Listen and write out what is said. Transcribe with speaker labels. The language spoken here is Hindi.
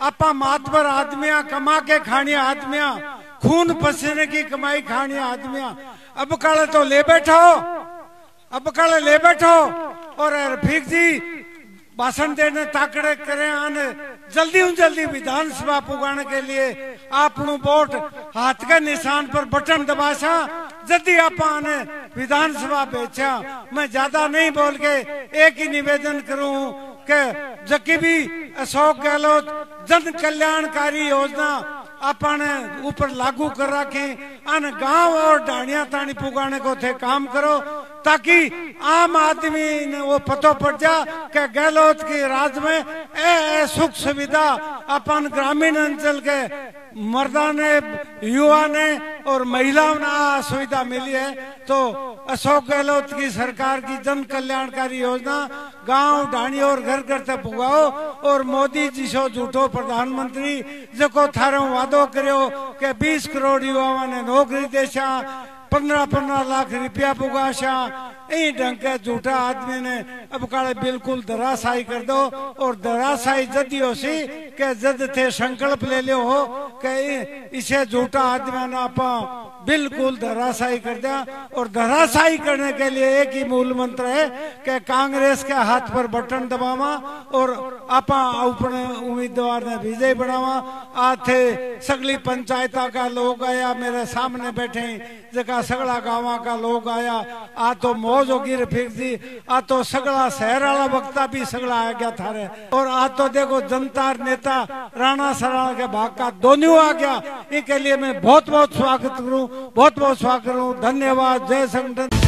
Speaker 1: आपा मातबर आदमिया, कमा के खानी आदमिया, खून पसीने की कमाई खानी आदमिया, अब काले तो ले बैठो, अब काले ले बैठो। और रफीक जी भाषण देने ताकड़े करे आने जल्दी विधानसभा पुगाने के लिए आप वोट हाथ के निशान पर बटन दबासा जल्दी आप आने विधानसभा बेचा। मैं ज्यादा नहीं बोल के एक ही निवेदन करूं कि जबकि भी अशोक गहलोत जन कल्याणकारी योजना अपने ऊपर लागू कर रखे, अन गांव और ढाणिया तानी पुगाने को थे काम करो, ताकि आम आदमी ने वो पतो पड़ जा कि गहलोत की राज में ए सुख सुविधा अपन ग्रामीण अंचल के मर्दा ने, युवा ने और महिलाओं ने सुविधा मिली है। तो अशोक गहलोत की सरकार की जन कल्याणकारी योजना गांव ढाणी और घर घर तक पुगाओ। और मोदी जी सो झूठो प्रधानमंत्री जो थारो वादो करो कि 20 करोड़ युवाओं ने नौकरी देशा, 15-15 लाख रुपया पुगाशा, यही ढंग के झूठा आदमी ने अब काले बिल्कुल धराशायी कर दो। और धराशायी जदी हो सी के जद थे संकल्प ले लियो हो कि इसे झूठा आदमी ने आप बिल्कुल धराशायी कर दिया। और धराशायी करने के लिए एक ही मूल मंत्र है कि कांग्रेस के हाथ पर बटन दबावा और आपा अपने उम्मीदवार ने विजय बनावा। आज थे सगली पंचायत का लोग आया, मेरे सामने बैठे जगह सगला गाँव का लोग आया। आ तो मौज होगी रफीक जी, आ तो सगला शहर वाला वक्ता भी सगला आ गया थारे। और आ तो देखो जनता नेता राणा सराणा के भाग का दोनों आ गया। इसके लिए मैं बहुत बहुत स्वागत करूं, बहुत बहुत स्वागत करूं। धन्यवाद। जय संगठन।